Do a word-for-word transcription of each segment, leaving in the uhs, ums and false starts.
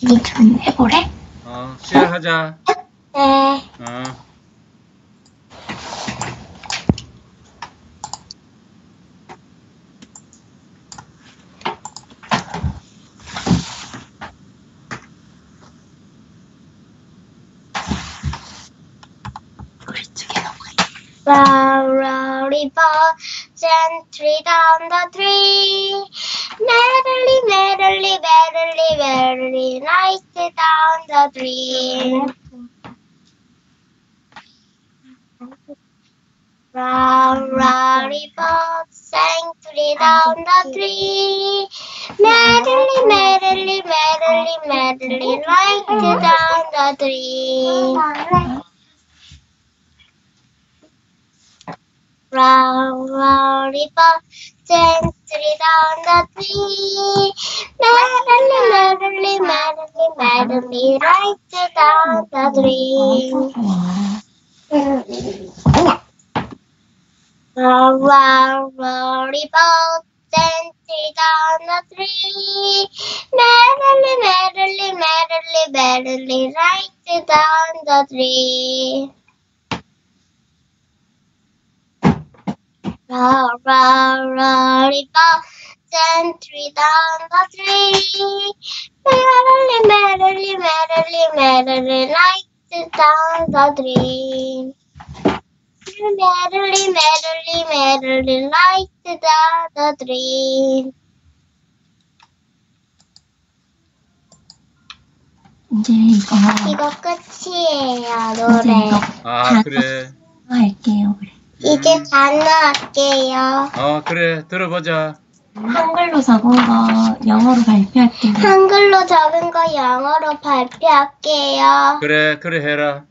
이제 좀 해보래? 어, 시작하자. 네. 어. Row, row, ball, gently down the tree. Merrily, merrily, merrily, merrily, nice down the tree. Row, row, ball, gently down the tree. Merrily, merrily, merrily, merrily, nice down the tree. Row, row, ball, gently down the tree. Merrily, merrily, merrily, merrily, right down the tree. Row, row, row, ball, gently down the tree. Merrily, merrily, merrily, merrily, right down the tree. Row, row, row, ball, gently down the tree. Merrily, merrily, merrily, merrily, right down the tree. Merrily, merrily, merrily, right down the tree. 이제 이거 이거 끝이에요, 이제 노래. 이거 아, 그래. 할게요. 그래. 이제 단어 할게요. 어, 그래. 들어보자. 한글로 적은 거 영어로 발표할게요. 한글로 적은 거 영어로 발표할게요. 그래, 그래 해라.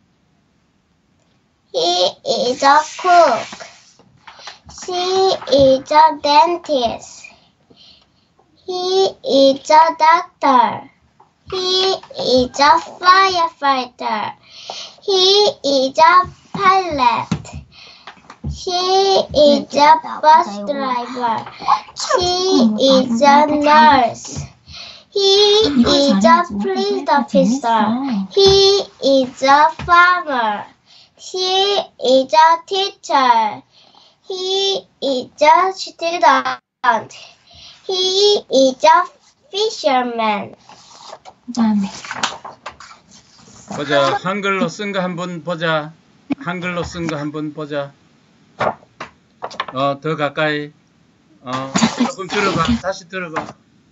He is a cook. She is a dentist. He is a doctor. He is a firefighter. He is a pilot. She is a bus driver. She is a nurse. He is a police officer. He is a farmer. She is a teacher. He is a student. He is a fisherman. 그다음에 보자. 한글로 쓴 거 한번 보자. 한글로 쓴 거 한번 보자. 어, 더 가까이. 어, 조금 들어봐. 다시 들어봐.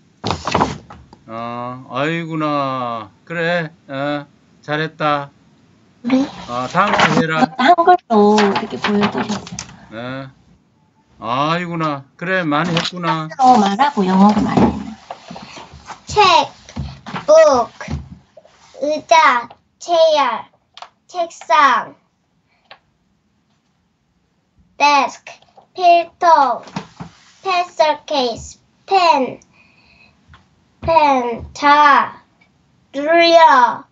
어, 아이구나. 그래. 어, 잘했다. 우리 어, 다음 거 해라. 한글로 이렇게 보여드렸어요. 어. 아이구나. 그래, 많이 했구나. 한글로 말하고 영어로 말하는. 책, book, 의자, chair, 책상, desk, 필통, pencil case, pen, pen, 자, ruler,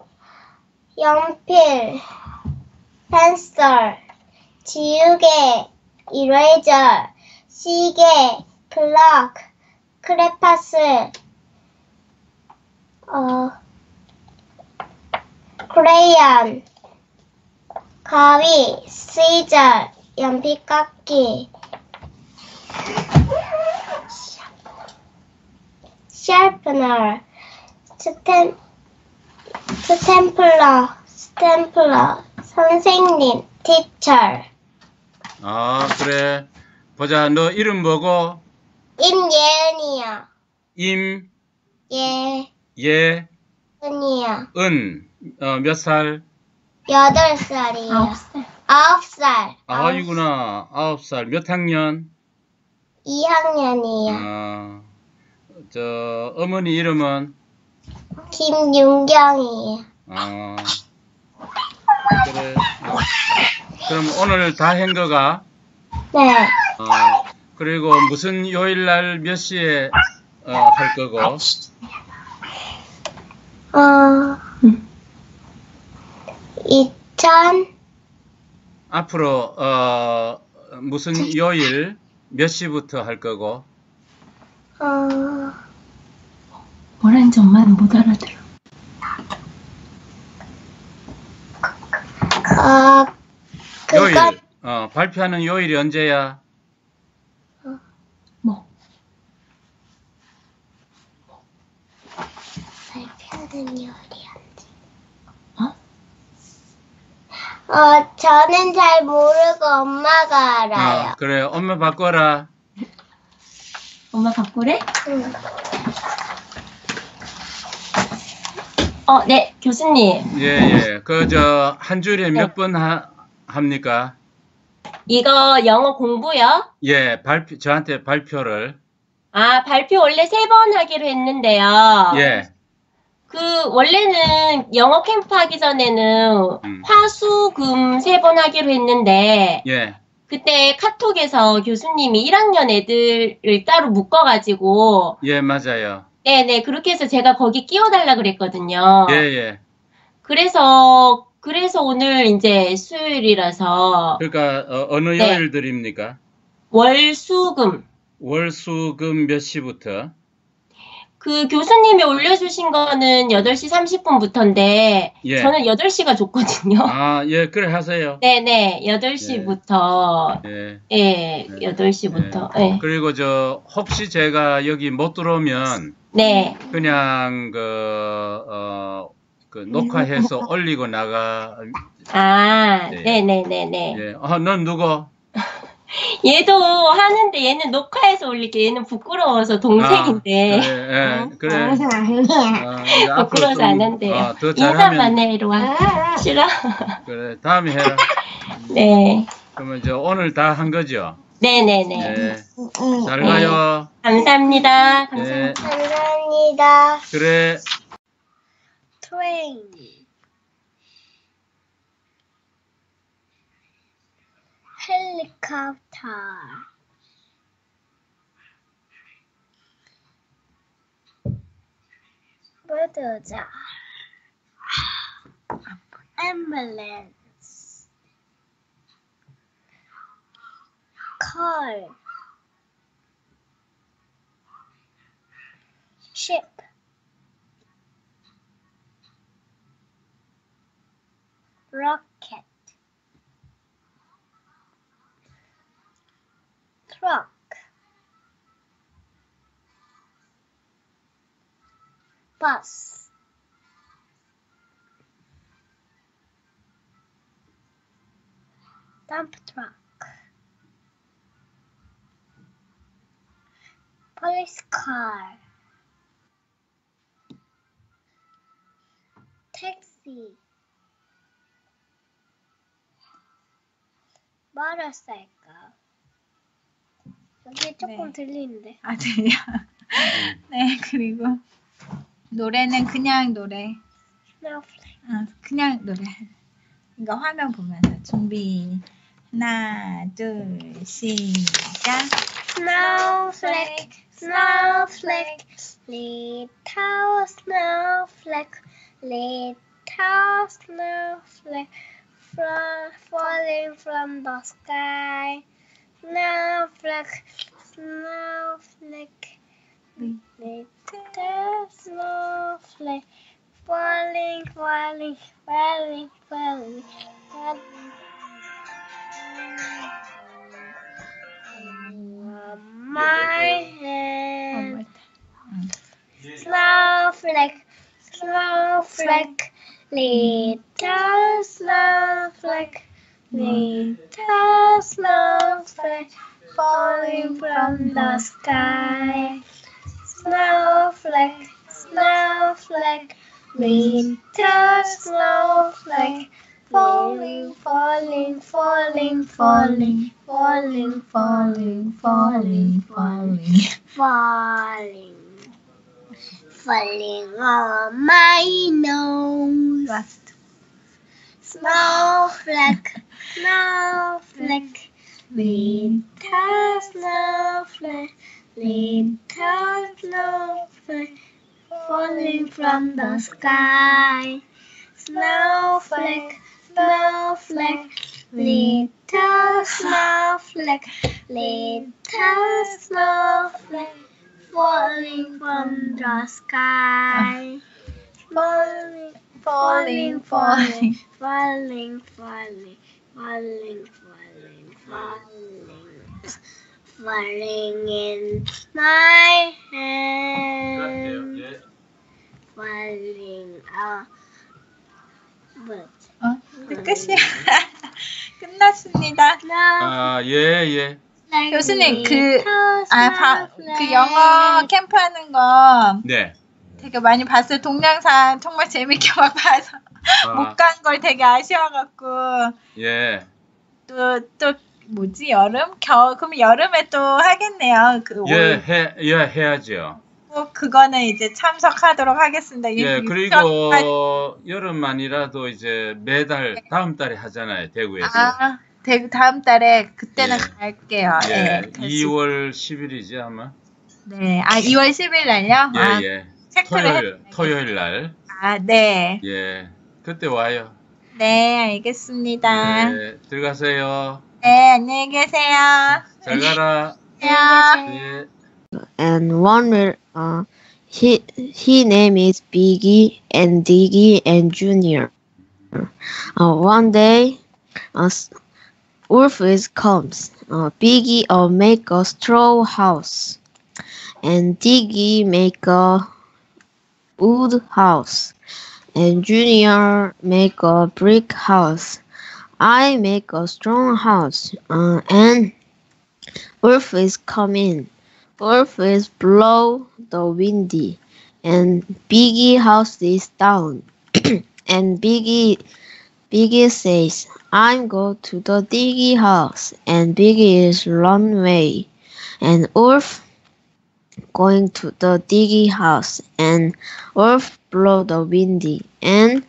연필, pencil, 지우개, eraser, 시계, clock, 크레파스, 어, crayon, 가위, scissor, 연필깎이, sharpener, 스탬, 스탬플러, 스탬플러, 선생님, teacher. 아, 그래. 보자. 너 이름 뭐고? 임예은이요. 임, 예, 예, 은이요. 은. 어, 몇 살? 여덟 살이요. 아홉 살. 아홉 살. 아이구나. 아홉 살. 몇 학년? 이 학년이요. 어, 저, 어머니 이름은? 김윤경이요. 어, 그래. 어. 그럼 오늘 다 한 거가? 네. 어, 그리고 무슨 요일 날 몇 시에 어, 할 거고? 어, 이천, 앞으로 어, 무슨 요일 몇 시부터 할 거고? 어, 뭐라는지 엄마는 못 알아들어. 어, 요일. 그거, 어, 발표하는 요일이 언제야? 뭐? 발표하는 요일이 어? 어, 저는 잘 모르고 엄마가 알아요. 어, 그래. 엄마 바꿔라. 엄마 바꾸래? 응. 어, 네, 교수님. 예, 예. 그, 저, 한 줄에 네. 몇 번 합니까? 이거 영어 공부요? 예, 발표, 저한테 발표를. 아, 발표 원래 세 번 하기로 했는데요. 예. 그, 원래는 영어 캠프 하기 전에는 음. 화, 수, 금 세 번 하기로 했는데, 예. 그때 카톡에서 교수님이 일 학년 애들을 따로 묶어가지고, 예, 맞아요. 네네, 그렇게 해서 제가 거기 끼워달라 그랬거든요. 예, 예. 그래서, 그래서 오늘 이제 수요일이라서, 그러니까, 어, 어느 네. 요일들입니까? 월, 수, 금. 월, 수, 금 몇 시부터? 그 교수님이 올려주신 거는 여덟 시 삼십 분부터인데, 예. 저는 여덟 시가 좋거든요. 아, 예, 그래 하세요. 네네, 여덟 시부터, 예. 예, 네. 여덟 시부터, 예. 그리고 저, 혹시 제가 여기 못 들어오면, 네. 그냥, 그, 어, 그, 녹화해서 올리고 나가, 아, 네. 네네네네. 예. 아, 넌 누구? 얘도 하는데 얘는 녹화해서 올릴게. 얘는 부끄러워서 동생인데. 아, 그래, 예, 그래. 어, 이제 앞으로 부끄러워서 좀, 안 한대요. 어, 더 인사만 잘하면, 해, 이리 와. 싫어? 그래, 다음에 해라. 네. 그러면 저 오늘 다 한 거죠? 네네네. 예. 응. 잘 네. 가요. 감사합니다. 감사합니다. 예. 감사합니다. 그래. 트레인. 헬리콥터. 부두자. 앰뷸런스. car. ship. rocket. truck. bus. dump truck. police car. taxi. motorcycle. 여기 조금 네. 들리는데. 아, 들려. 네, 그리고 노래는 그냥 노래. snowflake. 어, 그냥 노래. 이거 화면 보면서 준비. 하나, 둘, 시작. Snowflake, snowflake, little snowflake, little snowflake, fra- falling from the sky. Snowflake, snowflake, little snowflake, falling, falling, falling, falling, falling. On my hand. Snowflake, snowflake, little snowflake, little snowflake, falling from the sky. Snowflake, snowflake, little snowflake, falling, falling, falling, falling, falling, falling, falling, falling, falling, falling on my nose. Last. Snowflake, snowflake, little snowflake, little snowflake, falling from the sky. Snowflake, snowflake, little snowflake, little snowflake, falling from the sky. Falling, falling, falling. falling, falling, falling, falling, falling, falling in my hand, 예. falling out. But 어, 이제 끝이야. 끝났습니다. 아, 예, 예. 교수님, 그, 아, 바, 그 영어 캠프 하는 거 네. 되게 많이 봤어요. 동영상 정말 재밌게 막 봐서 아, 못 간 걸 되게 아쉬워갖고 예. 또, 또 뭐지 여름? 겨울? 그럼 여름에 또 하겠네요. 그 예, 올- 해, 예, 해야죠. 꼭 그거는 이제 참석하도록 하겠습니다. 예, 유- 그리고 여름만이라도 이제 매달 다음 달에 하잖아요, 대구에서. 아, 대- 다음 달에 그때는 예. 갈게요. 예, 예, 갈수 이월 십일이지 아마. 네, 아 이월 십일 날요? 예, 아, 예. 체크를 토요일, 해야겠어요. 토요일 날. 아, 네, 예. 그때 와요. 네, 알겠습니다. 예, 들어가세요. 네, 안녕히 계세요. 잘 가라. 안녕. 예. And one will, uh, he, he name is Biggie and Diggy and Junior. Uh, one day, uh, s- Wolf is comes. Uh, Biggie uh, make a straw house, and Diggy make a wood house, and Junior make a brick house. I make a strong house, uh, and Wolf is coming. Wolf is blow the windy, and Biggie house is down. And Biggie, Biggie says, "I'm go to the Diggy house," and Biggie is run away. And Wolf going to the Diggy house, and Wolf blow the windy, and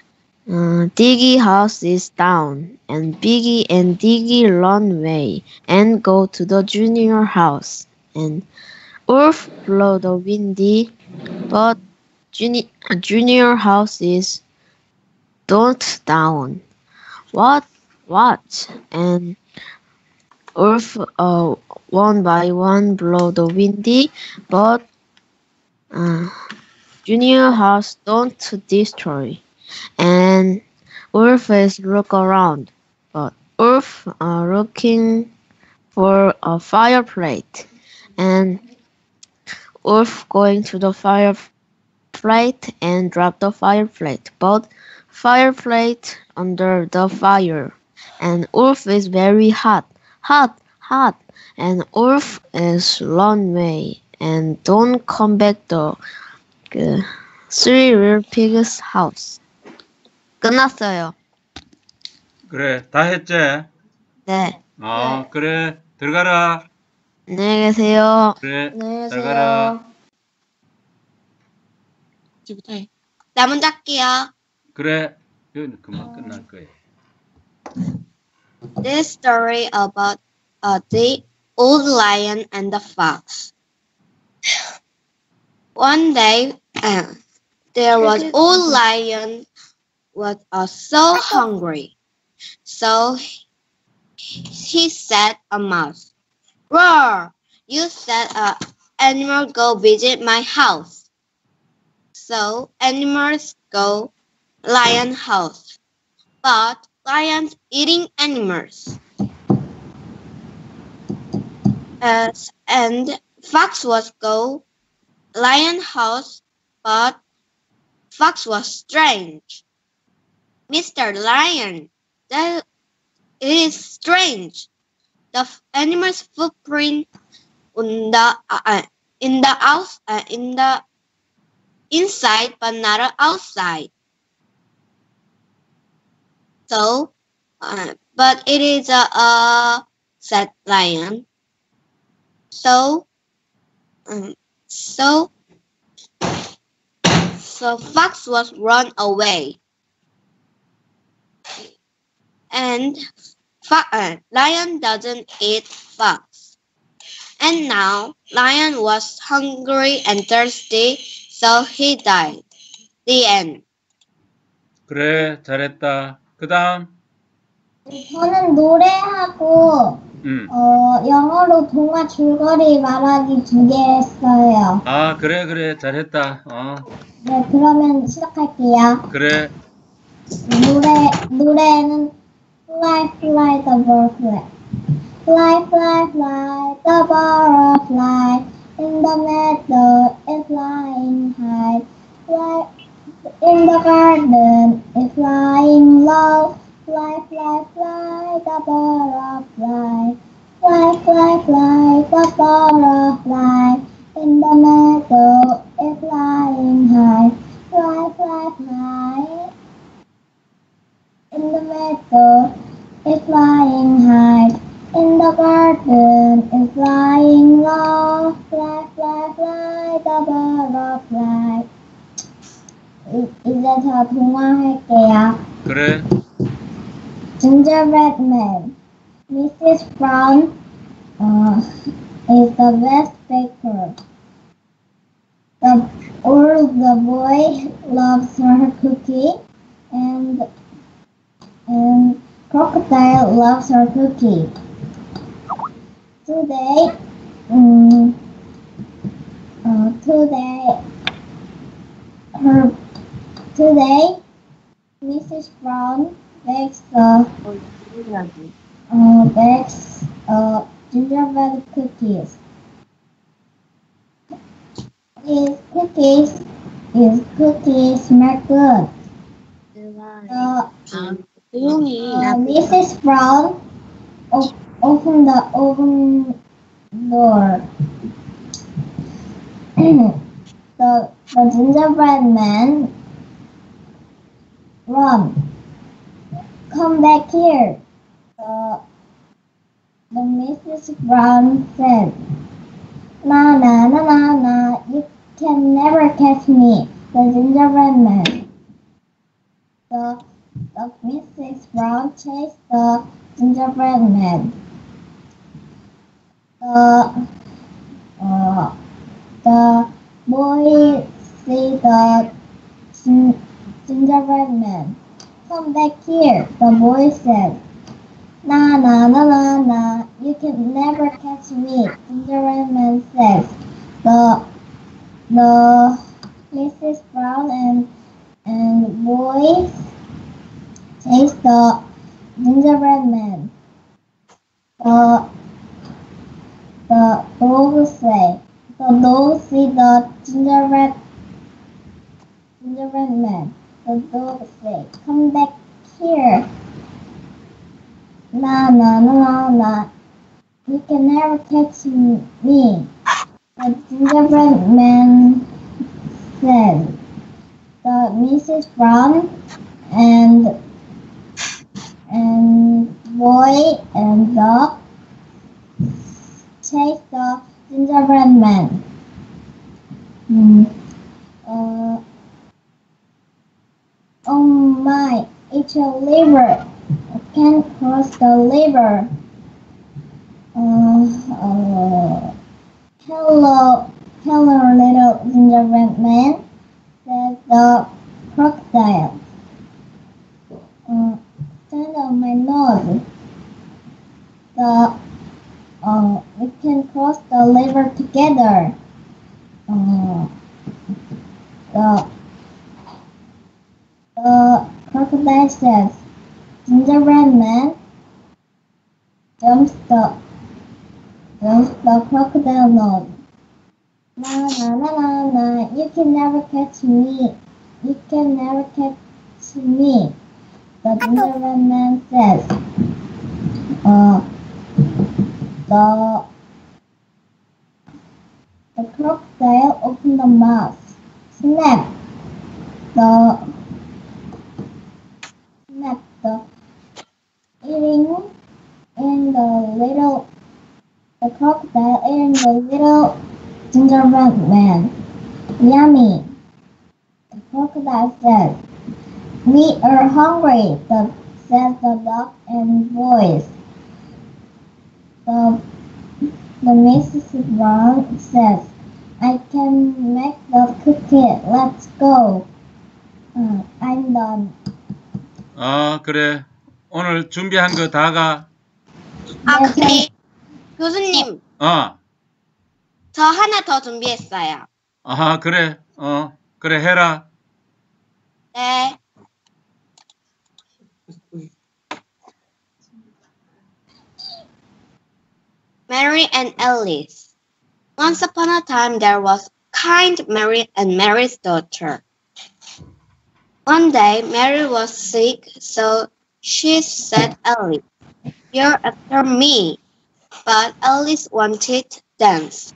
uh, Diggy house is down, and Biggie and Diggy run away and go to the Junior house. And Wolf blow the windy, but juni- Junior house is don't down. What? What? And Wolf uh, one by one blow the windy, but uh, Junior house don't destroy. And Wolf is look around, but Wolf uh, looking for a fire plate, and Wolf going to the fire plate and drop the fire plate, but fire plate under the fire, and Wolf is very hot, hot, hot, and Wolf is run away and don't come back the 그 Three Little Pigs house. 끝났어요. 그래, 다 했지? 네. 어, 그래. 들어가라. 안녕히 계세요. 그래. 안녕히 잘 가라. 계세요. 이제부터 해. 나 먼저 할게요. 그래. 이건 금방 끝날 거야. This story about uh, the old lion and the fox. One day, uh, there was old lion was uh, so hungry, so he said a mouse, "Roar! You said a animal go visit my house." So animals go lion house, but lions eating animals. As and fox was go lion house, but fox was strange. Mister Lion, that it is strange. The f- animal's footprint in the uh, uh, in the out uh, in the inside, but not outside. So, uh, but it is a uh, said lion. So, um, so, so fox was run away, and fo- uh, lion doesn't eat fox. And now lion was hungry and thirsty, so he died. The end. 그래, 잘했다. 그 다음. 저는 노래하고 음. 어, 영어로 동화 줄거리 말하기 두 개 했어요. 아, 그래, 그래. 잘했다. 어. 네, 그러면 시작할게요. 그래. 노래, 노래는 Fly, fly the butterfly. Fly, fly, fly the butterfly. In the meadow, it's flying high. Fly in the garden, it's flying low. Fly, fly, fly the butterfly. Fly, fly, fly the butterfly. In the meadow, it's flying high. Fly, fly, fly. In the meadow, it's flying high. In the garden, it's flying low. Fly, fly, fly the butterfly. 이, 이제 저 동화 할게요. 그래. Gingerbread Man. Missus Brown uh, is the best baker. The, all the boy loves her cookie, and and Crocodile loves her cookie. Today, um, uh, today, her today, Missus Brown bakes the uh, bakes uh, gingerbread cookies. His cookies, his cookies smell good. Uh, uh, Missus Brown op- opened the oven door. the, the gingerbread man run. Come back here. The, the Missus Brown said, Na na na na na, you can never catch me, the gingerbread man. The, the Missus Brown chased the gingerbread man. The, uh, the boy see the gin- gingerbread man. Come back here, the boy said. Na na na na na, you can never catch me, gingerbread man says. The the Missus Brown and and boys chase the gingerbread man. The the dogs say the dogs see the gingerbread gingerbread man. The dogs say, come back here. Na na na na na, you can never catch me. The gingerbread man said. The Missus Brown and and boy and dog chase the gingerbread man. Hmm. Uh, oh my, it's a river. I can't cross the river. Uh, uh, hello, hello, little gingerbread man, said the crocodile. Uh, stand on my nose. The uh, we can cross the river together. Uh, the the crocodile says, gingerbread man jumps the jumps the crocodile nose. Na na na na na, you can never catch me. You can never catch me. The gingerbread man says. Uh, the the crocodile opened the mouth. Snap. The snap the eating in the little the crocodile eating the little gingerbread man. Yummy. The crocodile said. We are hungry, the, said the dog and boys. The, the Missus Brown says, I can make the cookie. Let's go. Uh, I'm done. 아, 그래. 오늘 준비한 거 다가. 아, 네, 근데 교수님, 어. 저 하나 더 준비했어요. 아, 그래. 어. 그래, 해라. 네. Mary and Alice. Once upon a time there was kind Mary and Mary's daughter. One day Mary was sick, so she said Alice, "You're after me." But Alice wanted dance.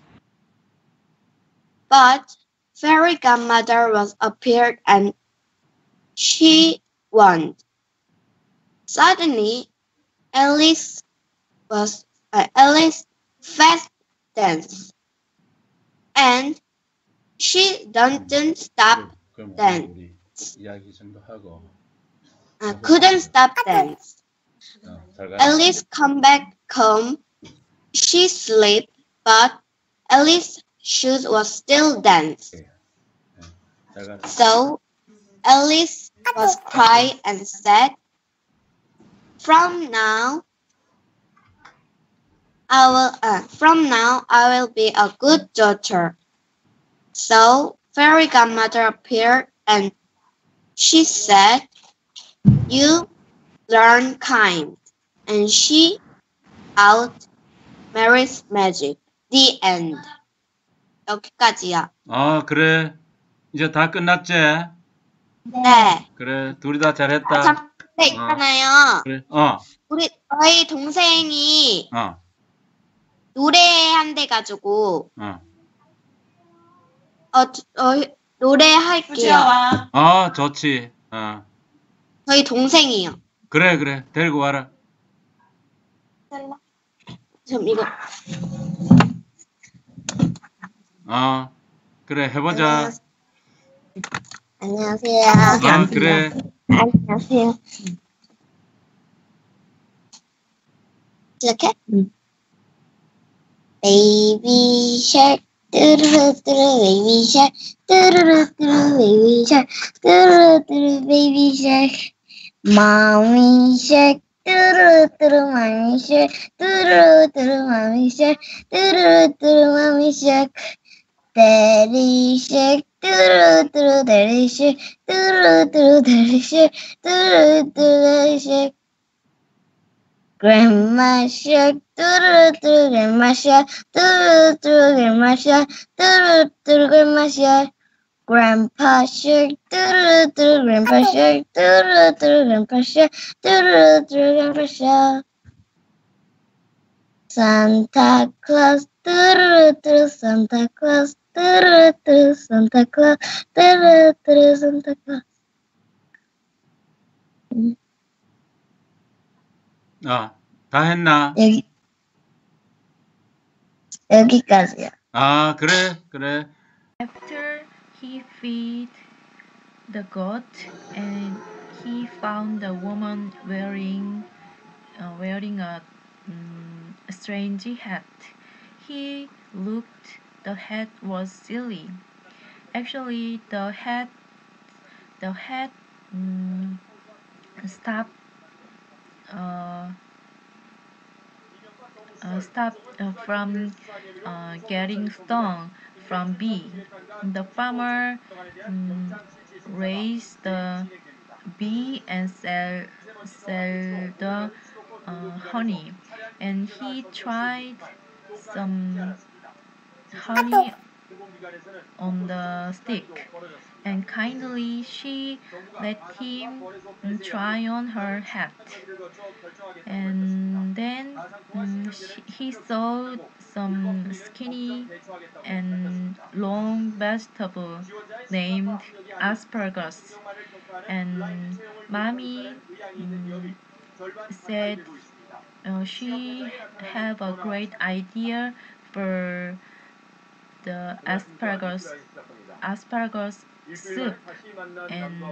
But fairy godmother was appeared and she won. Suddenly, Alice was uh, Alice fast dance, and she didn't stop 그럼 dance. 우리 이야기 정도 하고. Uh, couldn't stop dance. 어, 잘 가. Alice come back home. She sleep, but Alice's shoes was still dance. 잘 가. So Alice was cry and said, "From now, I will. Uh, from now, I will be a good daughter." So fairy godmother appeared and she said, "You learn kind," and she out Mary's magic. The end. 여기까지야. 아, 그래. 이제 다 끝났지? 네. 그래, 둘이 다 잘했다. 아, 잠, 근데 있잖아요. 그래, 어, 우리 저희 동생이 어, 노래 한대 가지고 어. 어, 저- 어 노래 할게요. 부지와. 아, 좋지. 어. 저희 동생이요. 그래, 그래. 데리고 와라. 좀 이거 어, 그래, 해보자. 안녕하세요. 아, 그래. 안녕하세요. 시작해? 응. 베이비 샬 뚜루루 뚜루 베이비 샬 뚜루루 뚜루 베이비 샬 뚜루루 뚜루 베이비 샬 마미 샬 뚜루루 뚜루 마미 샬 뚜루루 뚜루 마미 샬 뚜루루 뚜루 마미 샬 데리 샬 뚜루루 뚜루 데리 샬 뚜루루 뚜루 데리 샬 뚜루루 뚜루 데리 샬 Grandma Shark, doo doo Grandma Shark, doo doo Grandma Shark, doo doo Grandma Shark. Grandpa Shark, doo doo Grandpa Shark, doo doo Grandpa Shark, doo doo Grandpa Shark. Santa Claus, doo doo Santa Claus, doo doo Santa Claus, doo doo Santa Claus. 아, 다 했나? 여기 여기까지요. 아, 그래, 그래. After he fed the goat and he found the woman wearing uh, wearing a um, strange hat. He looked. The hat was silly. Actually, the hat the hat um, stopped uh, uh, stopped uh, from uh, getting stung from bee. The farmer um, raised the bee and sell sell the uh, honey, and he tried some honey on the stick, and kindly she let him mm, try on her hat. And then mm, she, he saw some skinny and long vegetable named asparagus, and mommy mm, said uh, she have a great idea for the asparagus asparagus soup, and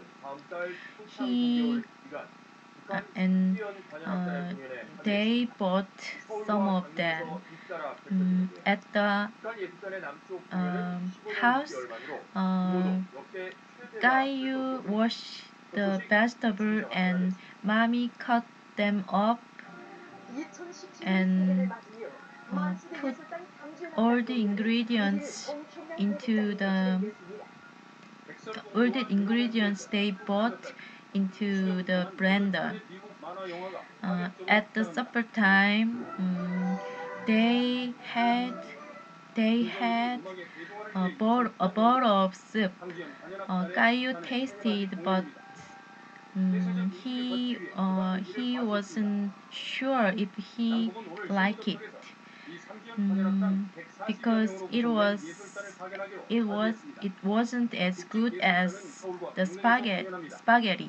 he uh, and uh, they bought some of them mm, at the um, house. Uh, Caillou washed the vegetable and mommy cut them up and uh, put all the ingredients into the all the ingredients they bought into the blender. Uh, at the supper time, um, they had they had a bowl a bowl of soup. Uh, Caillou tasted, but um, he uh, he wasn't sure if he liked it. Mm, because it was it was it wasn't as good as the spaghetti spaghetti.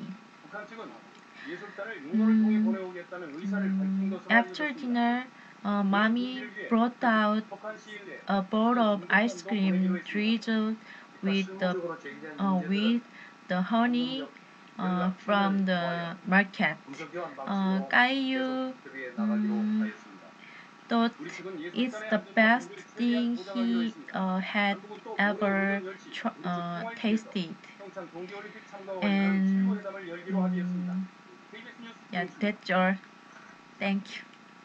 Mm, mm, after dinner, uh, mommy brought out a bowl of ice cream drizzled with the uh, with the honey uh, from the market. Uh, Caillou mm, thought it's the best thing he uh, had ever tr- uh, tasted. And mm, yeah, that's all. Thank you.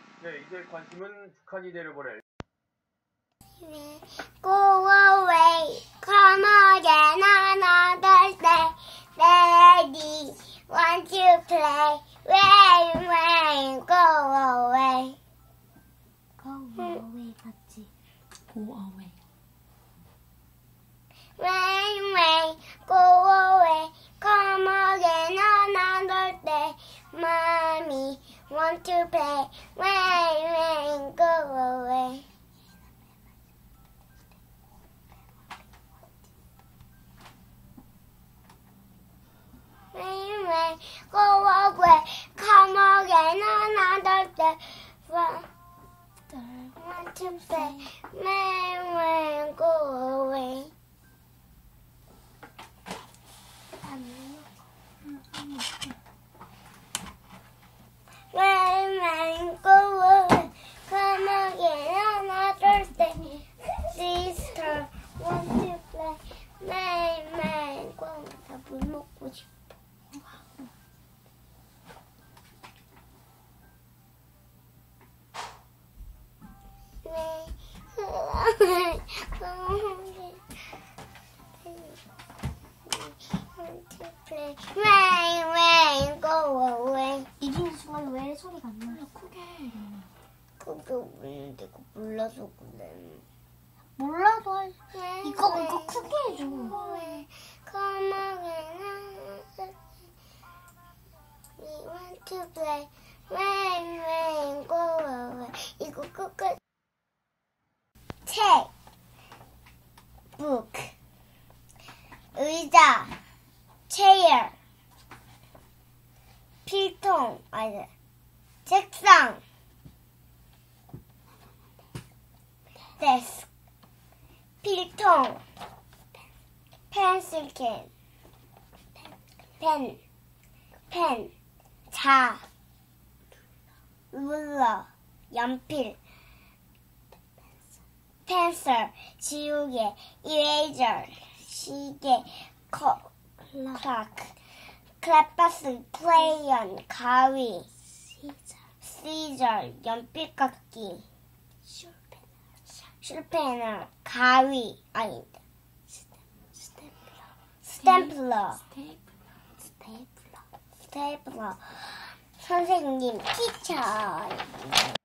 Go away, come again another day. Daddy, want to play? Rain, rain, go away. Go away, 같이. Go away. Rain, rain, go away, come again another day. Mommy, want to play? Rain, rain, go away. Rain, rain, go away, come again another day. Want to play? Rain, rain, go away. Rain, rain, go away, come again another day. Sister, want to play? Rain, rain, go away. 나 물 먹고 싶어. Rain, go away. Want to play? Rain, rain, go away. 이진이 순간 왜 소리가 안 나? 크게 해. 크게 울리는데 그거 몰라서 그래. 몰라도 할. 이거 이거 크게 해줘. Come again. We want to play. Rain, rain, go away. 이거 끝까지. 책, book, 의자, chair, 필통, 아니, 책상, desk, 필통, pencil can, pen, pen, 자, ruler, 연필, pencil, 지우개, eraser, 시계, clock, 클래버스, crayon, 가위, scissor, 연필깎이, 슈페너, 가위, 아니, 스탬플러, 스테이플러, 선생님, 티처.